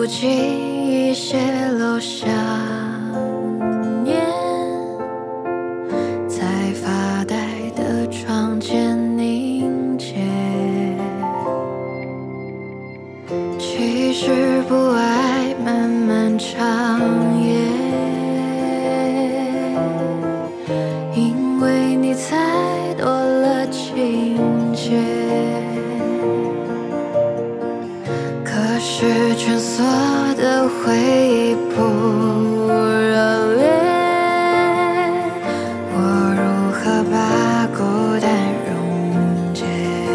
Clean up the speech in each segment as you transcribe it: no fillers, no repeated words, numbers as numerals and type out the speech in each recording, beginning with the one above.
不经意泄露想念，在发呆的窗前凝结。其实不爱漫漫长夜，因为你才多了情节。可是蜷缩的回忆不热烈，我如何把孤单溶解？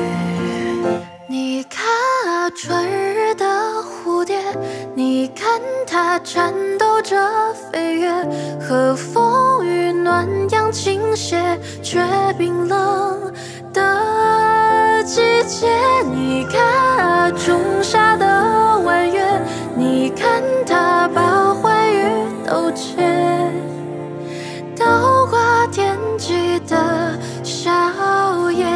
你看啊，春日的蝴蝶，你看它颤抖着飞跃，和风与暖阳倾斜，却冰冷的季节。你看啊，仲夏的弯月，你看它把欢愉都结，倒挂天际的笑靥。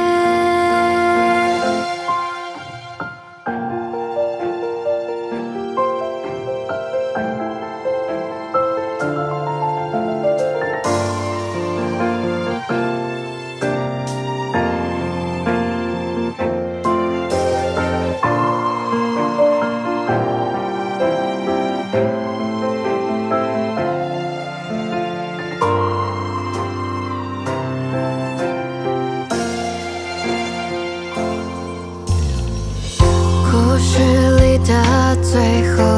故事里的最后